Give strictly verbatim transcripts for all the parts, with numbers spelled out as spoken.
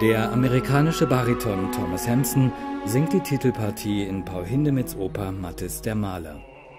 Der amerikanische Bariton Thomas Hampson singt die Titelpartie in Paul Hindemiths Oper Matthis der Maler.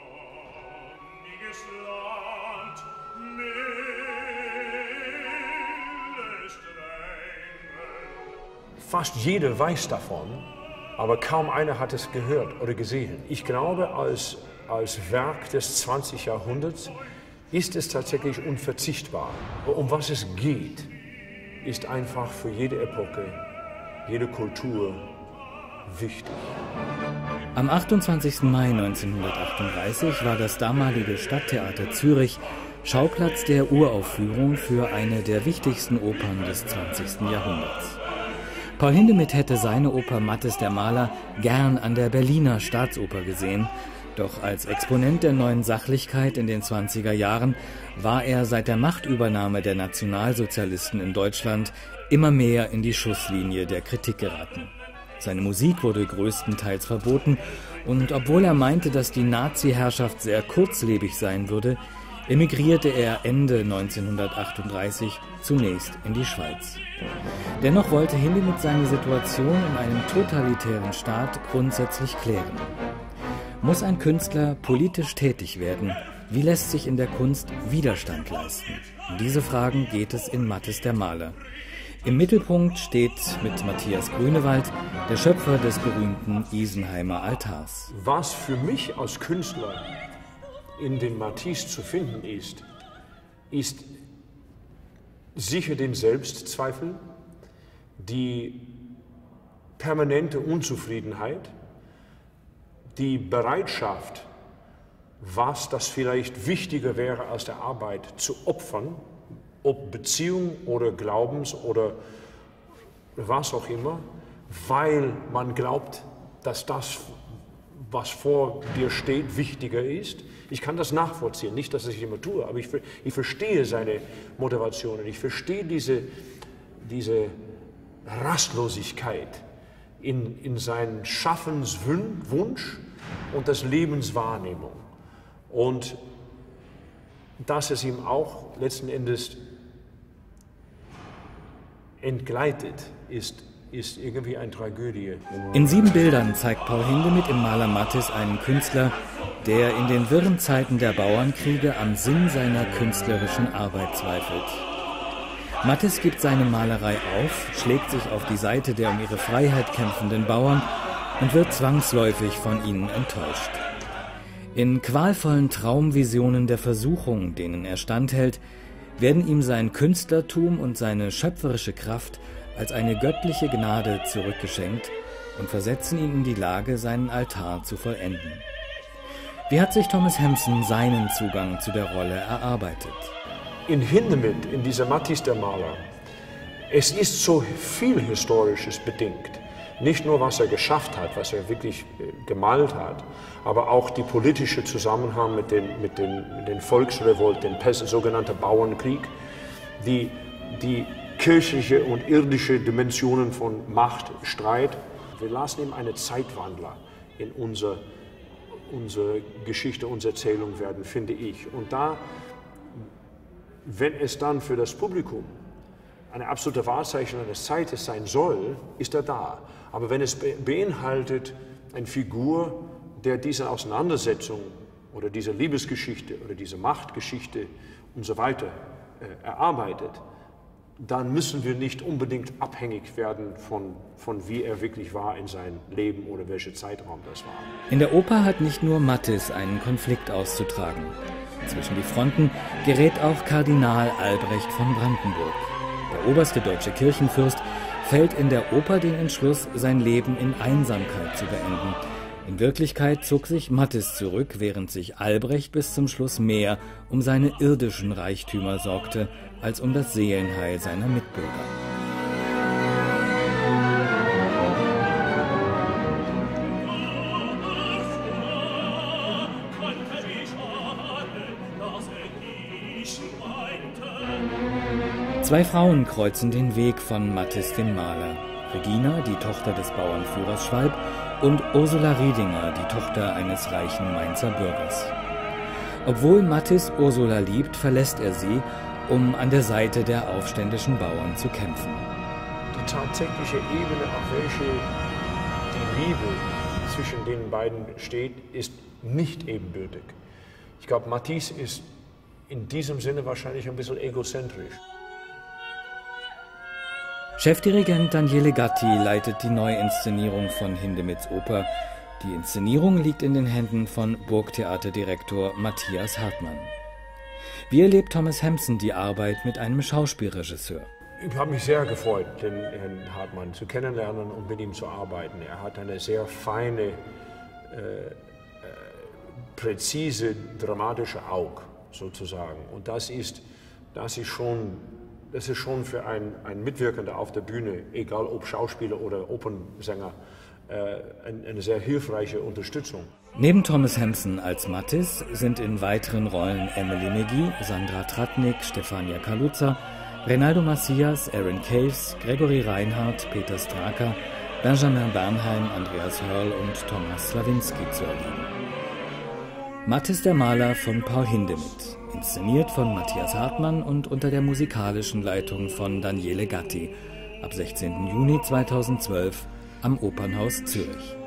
Fast jeder weiß davon, aber kaum einer hat es gehört oder gesehen. Ich glaube, als, als Werk des zwanzigsten Jahrhunderts ist es tatsächlich unverzichtbar. Um was es geht, ist einfach für jede Epoche, jede Kultur wichtig. Am achtundzwanzigsten Mai neunzehnhundertachtunddreißig war das damalige Stadttheater Zürich Schauplatz der Uraufführung für eine der wichtigsten Opern des zwanzigsten Jahrhunderts. Paul Hindemith hätte seine Oper Matthis der Maler gern an der Berliner Staatsoper gesehen, doch als Exponent der neuen Sachlichkeit in den zwanziger Jahren war er seit der Machtübernahme der Nationalsozialisten in Deutschland immer mehr in die Schusslinie der Kritik geraten. Seine Musik wurde größtenteils verboten und obwohl er meinte, dass die Nazi-Herrschaft sehr kurzlebig sein würde, emigrierte er Ende neunzehnhundertachtunddreißig zunächst in die Schweiz. Dennoch wollte Hindemith seine Situation in einem totalitären Staat grundsätzlich klären. Muss ein Künstler politisch tätig werden? Wie lässt sich in der Kunst Widerstand leisten? Um diese Fragen geht es in Matthis der Maler. Im Mittelpunkt steht mit Matthias Grünewald der Schöpfer des berühmten Isenheimer Altars. Was für mich als Künstler in den Matthis zu finden ist, ist sicher den Selbstzweifel, die permanente Unzufriedenheit, die Bereitschaft, was das vielleicht wichtiger wäre als der Arbeit, zu opfern, ob Beziehung oder Glaubens oder was auch immer, weil man glaubt, dass das, was vor dir steht, wichtiger ist. Ich kann das nachvollziehen, nicht, dass ich es immer tue, aber ich, ich verstehe seine Motivationen, ich verstehe diese, diese Rastlosigkeit in, in seinen Schaffenswunsch und das Lebenswahrnehmung. Und dass es ihm auch letzten Endes entgleitet, ist, ist irgendwie eine Tragödie. In sieben Bildern zeigt Paul Hindemith im Maler Matthis einen Künstler, der in den wirren Zeiten der Bauernkriege am Sinn seiner künstlerischen Arbeit zweifelt. Matthis gibt seine Malerei auf, schlägt sich auf die Seite der um ihre Freiheit kämpfenden Bauern und wird zwangsläufig von ihnen enttäuscht. In qualvollen Traumvisionen der Versuchung, denen er standhält, werden ihm sein Künstlertum und seine schöpferische Kraft als eine göttliche Gnade zurückgeschenkt und versetzen ihn in die Lage, seinen Altar zu vollenden. Wie hat sich Thomas Hampson seinen Zugang zu der Rolle erarbeitet? In Hindemith, in dieser Matthis der Maler, es ist so viel Historisches bedingt. Nicht nur, was er geschafft hat, was er wirklich gemalt hat, aber auch die politische Zusammenhang mit den, mit den, mit den Volksrevolt, den sogenannten Bauernkrieg, die, die kirchliche und irdische Dimensionen von Macht, Streit. Wir lassen ihm einen Zeitwandler in unser, unsere Geschichte, unsere Erzählung werden, finde ich. Und da, wenn es dann für das Publikum eine absolute Wahrzeichen eines Zeites sein soll, ist er da. Aber wenn es beinhaltet eine Figur, der diese Auseinandersetzung oder diese Liebesgeschichte oder diese Machtgeschichte und so weiter äh, erarbeitet, dann müssen wir nicht unbedingt abhängig werden von, von wie er wirklich war in seinem Leben oder welcher Zeitraum das war. In der Oper hat nicht nur Matthis einen Konflikt auszutragen. Zwischen die Fronten gerät auch Kardinal Albrecht von Brandenburg. Der oberste deutsche Kirchenfürst fällt in der Oper den Entschluss, sein Leben in Einsamkeit zu beenden. In Wirklichkeit zog sich Matthis zurück, während sich Albrecht bis zum Schluss mehr um seine irdischen Reichtümer sorgte, als um das Seelenheil seiner Mitbürger. Zwei Frauen kreuzen den Weg von Matthis dem Maler. Regina, die Tochter des Bauernführers Schwalb, und Ursula Riedinger, die Tochter eines reichen Mainzer Bürgers. Obwohl Matthis Ursula liebt, verlässt er sie, um an der Seite der aufständischen Bauern zu kämpfen. tatsächliche Ebene, auf welche die Liebe zwischen den beiden steht, ist nicht ebenbürtig. Ich glaube, Matisse ist in diesem Sinne wahrscheinlich ein bisschen egozentrisch. Chefdirigent Daniele Gatti leitet die Neuinszenierung von Hindemiths Oper. Die Inszenierung liegt in den Händen von Burgtheaterdirektor Matthias Hartmann. Wie erlebt Thomas Hampson die Arbeit mit einem Schauspielregisseur? Ich habe mich sehr gefreut, den Herrn Hartmann zu kennenlernen und mit ihm zu arbeiten. Er hat eine sehr feine, äh, äh, präzise, dramatische Auge, sozusagen. Und das ist, das ist schon, das ist schon für einen, einen Mitwirkender auf der Bühne, egal ob Schauspieler oder Opernsänger, äh, eine sehr hilfreiche Unterstützung. Neben Thomas Hampson als Mattis sind in weiteren Rollen Emily McGee, Sandra Tratnik, Stefania Kaluza, Reinaldo Macias, Aaron Caves, Gregory Reinhardt, Peter Straka, Benjamin Bernheim, Andreas Hörl und Thomas Slawinski zu erleben. Mattis der Maler von Paul Hindemith, inszeniert von Matthias Hartmann und unter der musikalischen Leitung von Daniele Gatti, ab sechzehnten Juni zweitausendzwölf am Opernhaus Zürich.